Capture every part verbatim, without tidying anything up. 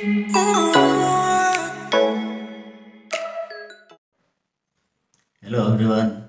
Hello everyone.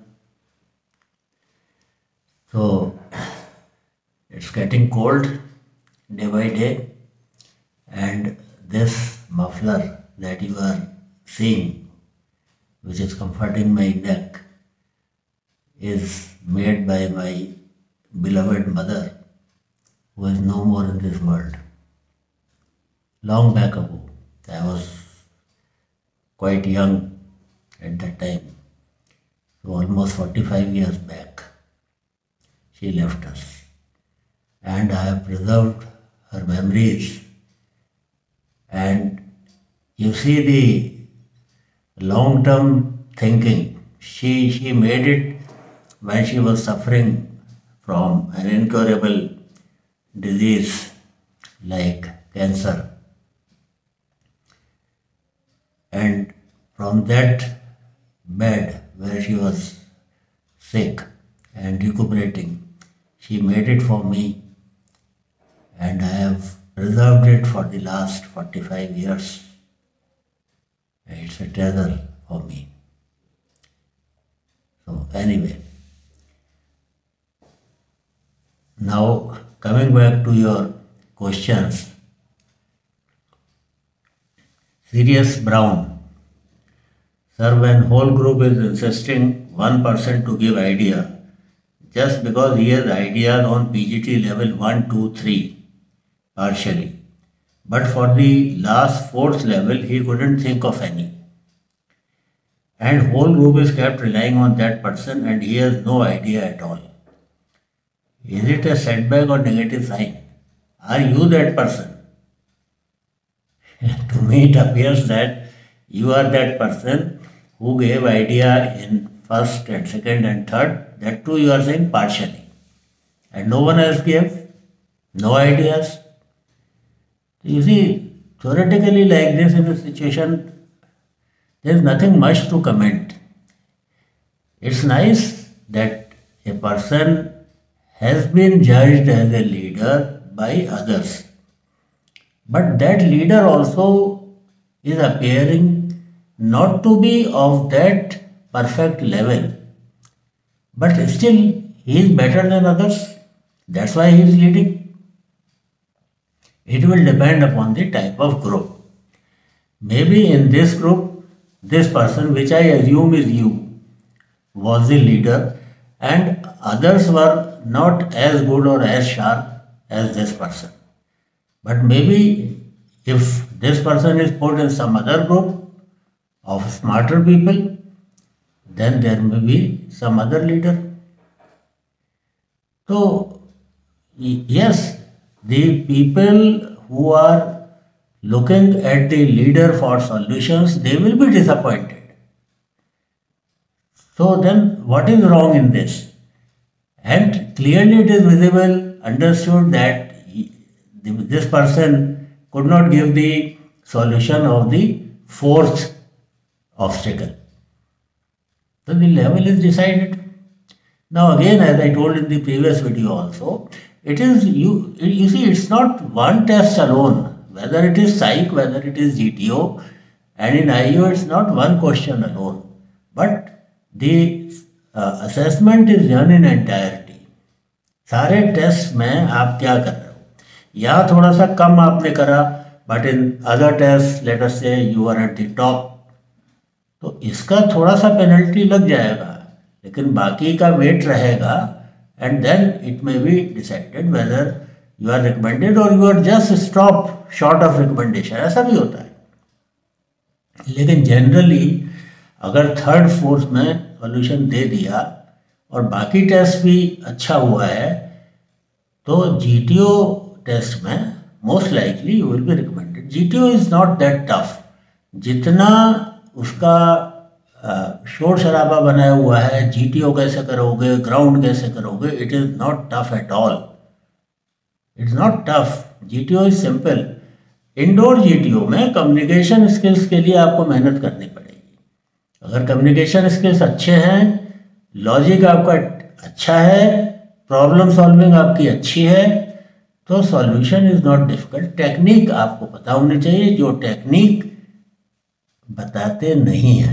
So it's getting cold day by day, and this muffler that you are seeing, which is comforting my neck, is made by my beloved mother, who is no more in this world. Long back ago, I was quite young at that time, so almost forty-five years back, she left us, and I have preserved her memories. And you see the long-term thinking. She, she made it when she was suffering from an incurable disease like cancer. And from that bed where she was sick and recuperating, she made it for me, and I have preserved it for the last forty-five years. It's a treasure for me. So anyway, now coming back to your questions, Sirius Brown. Sir, when whole group is insisting one person to give idea, just because he has ideas on P G T level one, two, three, partially. But for the last fourth level, he couldn't think of any. And whole group is kept relying on that person, and he has no idea at all. Is it a setback or negative sign? Are you that person? To me, it appears that you are that person who gave idea in first and second and third. That too you are saying partially. And no one else gave? No ideas? You see, theoretically like this in a situation, there is nothing much to comment. It's nice that a person has been judged as a leader by others. But that leader also is appearing not to be of that perfect level. But still, he is better than others. That's why he is leading. It will depend upon the type of group. Maybe in this group, this person, which I assume is you, was the leader, and others were not as good or as sharp as this person. But maybe if this person is put in some other group of smarter people, then there may be some other leader. So, yes, the people who are looking at the leader for solutions, they will be disappointed. So then what is wrong in this? And clearly it is visible, understood that this person could not give the solution of the fourth obstacle. So the level is decided. Now again, as I told in the previous video also, it is you, you see, it's not one test alone, whether it is psych, whether it is G T O, and in I U it's not one question alone, but the uh, assessment is done in entirety. सारे test में आप क्या कर रहे हो? यहाँ थोड़ा सा कम आपने करा, but in other test let us say you are at the top, तो इसका थोड़ा सा पेनल्टी लग जाएगा, लेकिन बाकी का वेट रहेगा, and then it may be decided whether you are recommended और you are just stop short of recommendation. ऐसा भी होता है. लेकिन जनरली अगर थर्ड फोर्थ में सॉल्यूशन दे दिया और बाकी टेस्ट भी अच्छा हुआ है, तो जीटीओ टेस्ट में most likely you will be recommended. GTO is not that tough. जितना उसका शोर शराबा बनाया हुआ है, जीटीओ कैसे करोगे, ग्राउंड कैसे करोगे, it is not tough at all. It's not tough. GTO is simple. Indoor GTO में कम्युनिकेशन स्किल्स के लिए आपको मेहनत करनी पड़ेगी. अगर कम्युनिकेशन स्किल्स अच्छे हैं, लॉजिक आपका अच्छा है, प्रॉब्लम सॉल्विंग आपकी अच्छी है, तो solution is not difficult, technique आपको पता होनी चाहिए, जो टेक्निक बताते नहीं हैं।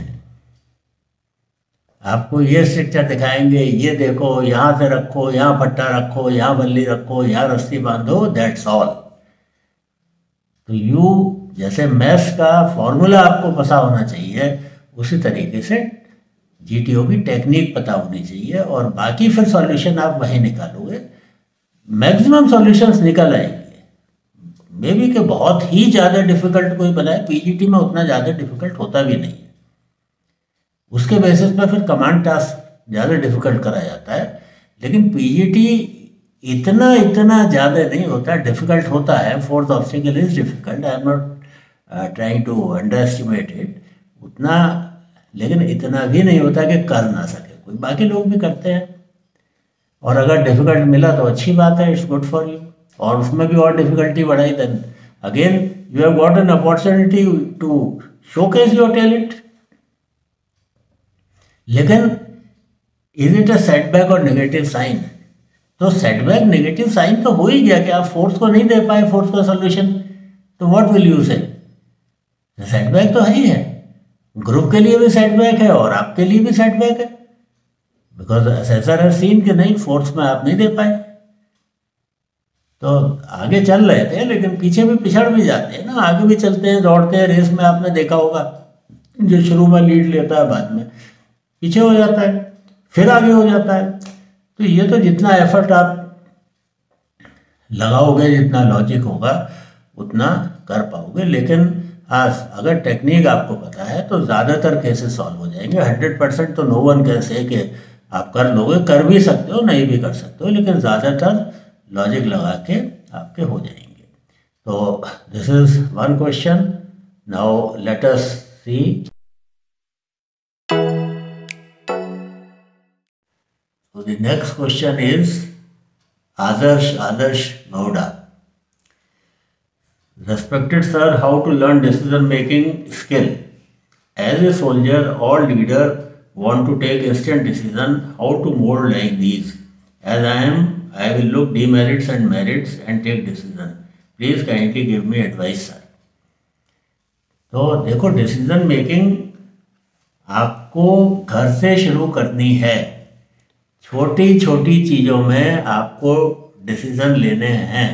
आपको ये स्ट्रक्चर दिखाएंगे, ये देखो यहाँ से रखो, यहाँ पट्टा रखो, यहाँ बल्ली रखो, यहाँ रस्सी बांधो, दैट्स ऑल। तो यू जैसे मैथ्स का फॉर्मूला आपको पता होना चाहिए, उसी तरीके से जीटीओ की टेक्निक पता होनी चाहिए, और बाकी फिर सॉल्यूशन आप वहीं निकालोगे, मैक्सिमम सॉल्यूशंस निकल आएंगे। मे बी कि बहुत ही ज़्यादा डिफिकल्ट कोई बनाए, पीजीटी में उतना ज़्यादा डिफिकल्ट होता भी नहीं है, उसके बेसिस पर फिर कमांड टास्क ज़्यादा डिफिकल्ट करा जाता है। लेकिन पीजीटी इतना इतना ज़्यादा नहीं होता, डिफिकल्ट होता है। Fourth obstacle is difficult, I am not trying to underestimate it उतना, लेकिन इतना भी नहीं होता कि कर ना सके कोई, बाकी लोग भी करते हैं। और अगर डिफिकल्ट मिला तो अच्छी बात है, इट्स गुड फॉर यू, और उसमें भी और डिफिकल्टी बढ़ाई, then again you have got an opportunity to showcase your talent. लेकिन इज इट अ सेटबैक और नेगेटिव साइन? तो सेटबैक नेगेटिव साइन तो हो ही गया कि आप फोर्स को नहीं दे पाए, फोर्स का सोल्यूशन, तो what will you say? Setback तो है ही है, ग्रुप के लिए भी सेटबैक है और आपके लिए भी सेटबैक है, बिकॉज असेसर है सीन कि नहीं, फोर्स में आप नहीं दे पाए। तो आगे चल रहे थे लेकिन पीछे भी पिछड़ भी जाते हैं ना, आगे भी चलते हैं, दौड़ते हैं, रेस में आपने देखा होगा जो शुरू में लीड लेता है बाद में पीछे हो जाता है, फिर आगे हो जाता है। तो ये तो जितना एफर्ट आप लगाओगे, जितना लॉजिक होगा, उतना कर पाओगे। लेकिन आज अगर टेक्निक आपको पता है तो ज़्यादातर केसेस सॉल्व हो जाएंगे। हंड्रेड परसेंट तो नो वन कैन से कि आप कर लोगे, कर भी सकते हो, नहीं भी कर सकते हो, लेकिन ज़्यादातर लॉजिक लगा के आपके हो जाएंगे। तो this is one question. Now let us see. So the next question is Adarsh Adarsh Gowda. Respected sir, how to learn decision making skill? As a soldier or leader want to take instant decision, how to mold like these? As I am, I will look demerits and merits and take decision. Please kindly give me advice sir. तो देखो, decision making आपको घर से शुरू करनी है। छोटी छोटी चीज़ों में आपको डिसीजन लेने हैं।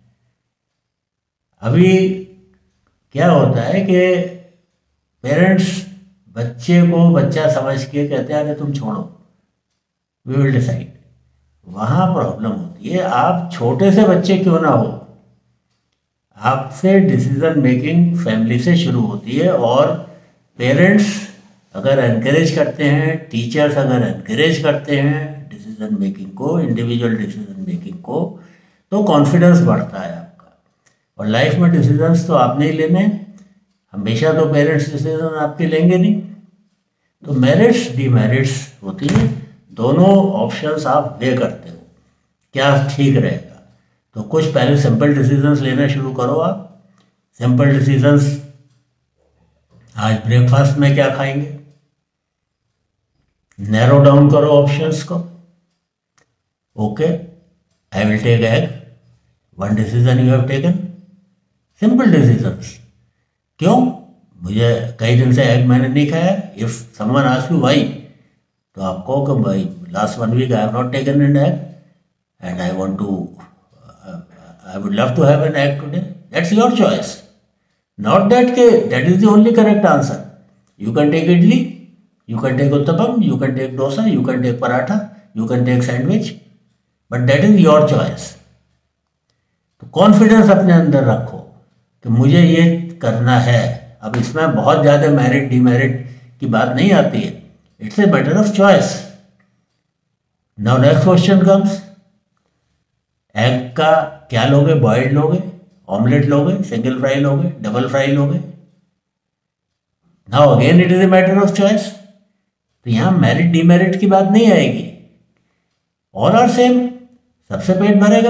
अभी क्या होता है कि पेरेंट्स बच्चे को बच्चा समझ के कहते हैं अरे तुम छोड़ो, वी विल डिसाइड, वहाँ प्रॉब्लम होती है। आप छोटे से बच्चे क्यों ना हो, आपसे डिसीजन मेकिंग फैमिली से शुरू होती है, और पेरेंट्स अगर एनकरेज करते हैं, टीचर्स अगर एनकरेज करते हैं डिसीजन मेकिंग को, इंडिविजुअल डिसीजन मेकिंग को, तो कॉन्फिडेंस बढ़ता है आपका। और लाइफ में डिसीजंस तो आपने ही लेने, हमेशा तो पेरेंट्स डिसीजन आपके लेंगे नहीं। तो मेरिट्स डीमेरिट्स होती है, दोनों ऑप्शंस आप वे करते हो, क्या ठीक रहेगा। तो कुछ पहले सिंपल डिसीजंस लेना शुरू करो आप। सिंपल डिसीजंस, आज ब्रेकफास्ट में क्या खाएंगे, नैरो डाउन करो ऑप्शंस को। Okay, I will take egg, one decision you have taken, simple decisions. क्यों, मुझे कई दिन से एग मैंने नहीं खाया। If someone ask you why, तो आप कहो कि भाई last one week I have not taken an egg and I want to I would love to have an egg today. That's your choice, not that के that is the only correct answer. You can take idli, you can take uttapam, you can take dosa, you can take paratha, you can take sandwich, but that is your choice. तो confidence अपने अंदर रखो कि मुझे ये करना है। अब इसमें बहुत ज़्यादा मेरिट डीमेरिट की बात नहीं आती है, it's a matter of choice. Now next question comes, egg का क्या लोगे, बॉइल्ड लोगे, ऑमलेट लोगे, सिंगल फ्राई लोगे, डबल फ्राई लोगे। Now again it is a matter of choice. तो यहाँ मेरिट डीमेरिट की बात नहीं आएगी, ऑल आर सेम, सबसे पेट भरेगा।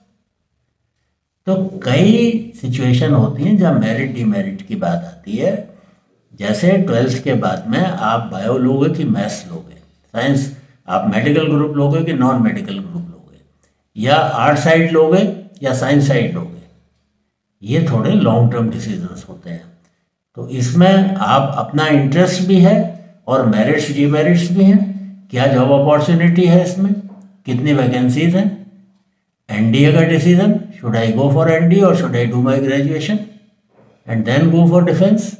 तो कई सिचुएशन होती हैं जहाँ मेरिट डीमेरिट की बात आती है। जैसे ट्वेल्थ के बाद में आप बायो लोगे कि मैथ्स लोगे, साइंस आप मेडिकल ग्रुप लोगे कि नॉन मेडिकल ग्रुप लोगे, या आर्ट साइड लोगे या साइंस साइड लोगे, ये थोड़े लॉन्ग टर्म डिसीजंस होते हैं। तो इसमें आप अपना इंटरेस्ट भी है और मेरिट्स डीमेरिट्स भी हैं, क्या जॉब अपॉर्चुनिटी है इसमें, कितनी वैकेंसीज हैं, एनडीए का decision, should I go for NDA और should I do my graduation and then go for defence.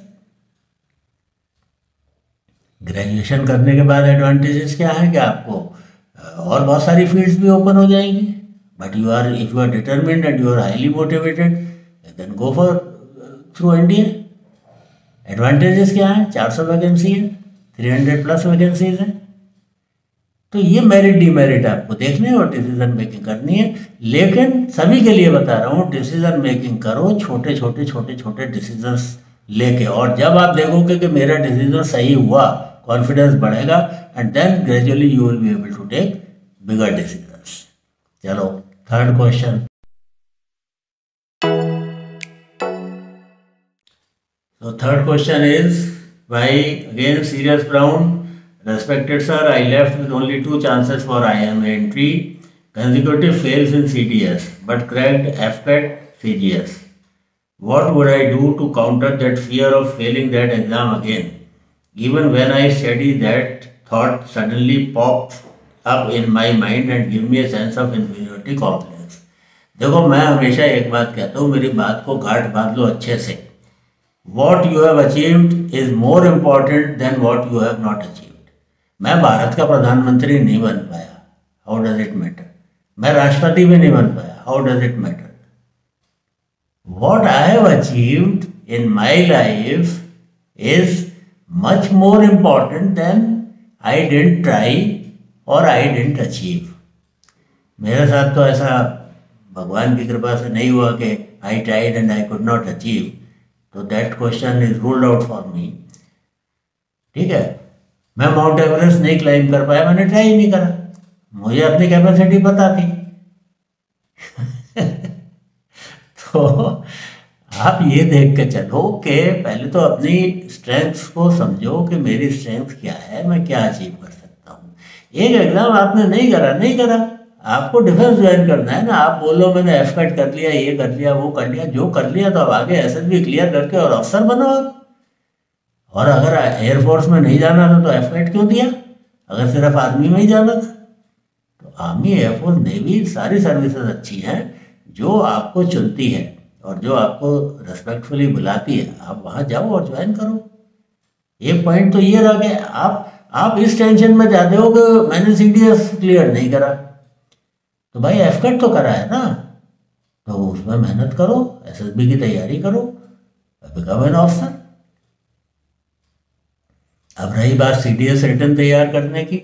Graduation करने के बाद एडवांटेजेस क्या है कि आपको और बहुत सारी फील्ड्स भी ओपन हो जाएंगी, but you are if you are determined and you are highly motivated then go for through NDA. Advantages क्या है, चार सौ वैकेंसी है, थ्री हंड्रेड प्लस वैकेंसीज हैं। तो ये मेरिट डीमेरिट आपको देखने और डिसीजन मेकिंग करनी है। लेकिन सभी के लिए बता रहा हूँ, डिसीजन मेकिंग करो छोटे छोटे छोटे छोटे डिसीजंस लेके, और जब आप देखोगे कि मेरा डिसीजन सही हुआ, कॉन्फिडेंस बढ़ेगा and then gradually you will be able to take bigger decisions. चलो third question. So third question is by again Sirius Brown. Respected sir, I left with only two chances for I I M entry. Consecutive fails in C D S, but cracked F C A T C G S. What would I do to counter that fear of failing that exam again? Even when I study, that thought suddenly pops up in my mind and give me a sense of inferiority complex. देखो मैं हमेशा एक बात कहता हूँ, मेरी बात को गांठ बांध लो अच्छे से। What you have achieved is more important than what you have not achieved. मैं भारत का प्रधानमंत्री नहीं बन पाया, how does it matter? मैं राष्ट्रपति भी नहीं बन पाया, how does it matter? What I have achieved in my life is much more important than I didn't try or I didn't achieve. मेरे साथ तो ऐसा भगवान की कृपा से नहीं हुआ कि I tried and I could not achieve. तो that question is ruled out for me. ठीक है, मैं माउंट एवरेस्ट नहीं क्लाइम कर पाया, मैंने ट्राई नहीं करा, मुझे अपनी कैपेसिटी पता थी। तो आप ये देख के चलो कि पहले तो अपनी स्ट्रेंथ्स को समझो कि मेरी स्ट्रेंथ क्या है, मैं क्या अचीव कर सकता हूँ। एक एग्जाम आपने नहीं करा नहीं करा आपको डिफेंस ज्वाइन करना है ना। आप बोलो मैंने एफ कैट कर लिया, ये कर लिया, वो कर लिया, जो कर लिया तो अब आगे एसएसबी क्लियर करके और अफसर बनो आप। और अगर एयरफोर्स में नहीं जाना था तो एफ कैट क्यों दिया, अगर सिर्फ आर्मी में ही जाना था? तो आर्मी, एयरफोर्स, नेवी सारी सर्विसेज अच्छी हैं जो आपको चुनती है और जो आपको रिस्पेक्टफुली बुलाती है, आप वहाँ जाओ और ज्वाइन करो। एक पॉइंट तो ये रहा कि आप आप इस टेंशन में जाते हो कि मैंने सी डी एस क्लियर नहीं करा, तो भाई एफ कैट तो करा है ना, तो उसमें मेहनत करो, एसएसबी की तैयारी करो, बिकम एन ऑफिसर। अब रही बात सी डी एस रिटर्न तैयार करने की,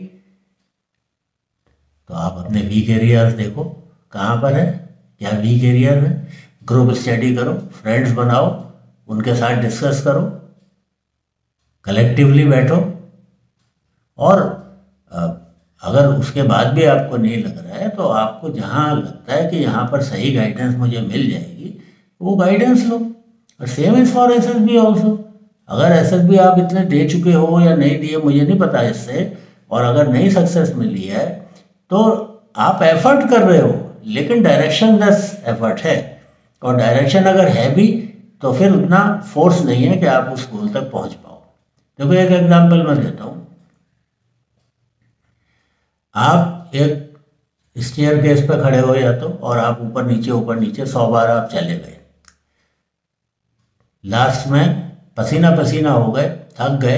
तो आप अपने वीक एरियाज देखो कहाँ पर है, क्या वीक एरियाज है, ग्रुप स्टडी करो, फ्रेंड्स बनाओ, उनके साथ डिस्कस करो, कलेक्टिवली बैठो। और अगर उसके बाद भी आपको नहीं लग रहा है तो आपको जहाँ लगता है कि यहाँ पर सही गाइडेंस मुझे मिल जाएगी वो गाइडेंस लो। और same is for S S B also. अगर एस एस बी आप इतने दे चुके हो या नहीं दिए मुझे नहीं पता इससे, और अगर नहीं सक्सेस मिली है तो आप एफर्ट कर रहे हो, लेकिन डायरेक्शन लेस एफर्ट है। और डायरेक्शन अगर है भी तो फिर उतना फोर्स नहीं है कि आप उस गोल तक पहुँच पाओ। देखो एक एग्जाम्पल मैं देता हूँ। आप एक स्टेयर केस पे खड़े हो या तो, और आप ऊपर नीचे ऊपर नीचे सौ बार आप चले गए, लास्ट में पसीना पसीना हो गए, थक गए,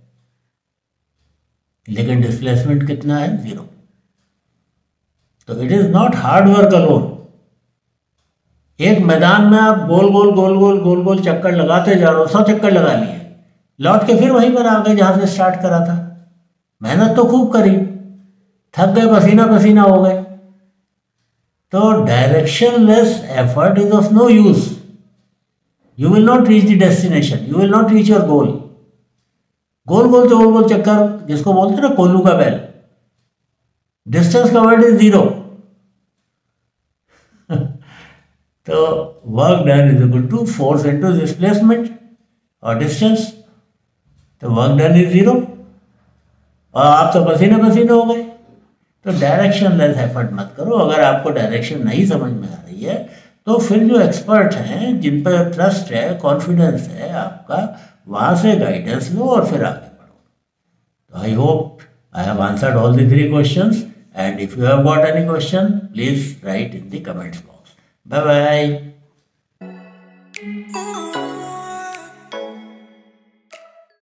लेकिन डिस्प्लेसमेंट कितना है? जीरो। तो it is not hard work alone. एक मैदान में आप गोल गोल गोल गोल गोल गोल चक्कर लगाते जा रहे हो, सौ चक्कर लगा लिए, लौट के फिर वहीं पर आ गए जहां से स्टार्ट करा था। मेहनत तो खूब करी, थक गए, पसीना पसीना हो गए। तो directionless effort is of no use. You will not reach the destination, you will not reach your goal. Goal goal तो गोल गोल चक्कर, जिसको बोलते हैं ना कोल्लू का बैल, डिस्टेंस कवर्ड इज जीरो। तो work done is equal to force into displacement और डिस्टेंस। तो वर्क डन इज जीरो और आप तो पसीने पसीने हो गए। तो डायरेक्शन लेस एफर्ट मत करो। अगर आपको डायरेक्शन नहीं समझ में आ रही है तो फिर जो एक्सपर्ट हैं, जिन पर ट्रस्ट है, कॉन्फिडेंस है आपका, वहाँ से गाइडेंस लो और फिर आगे बढ़ो. तो I hope I have answered all the three questions, and if you have got any question, please write in the comments box. Bye bye.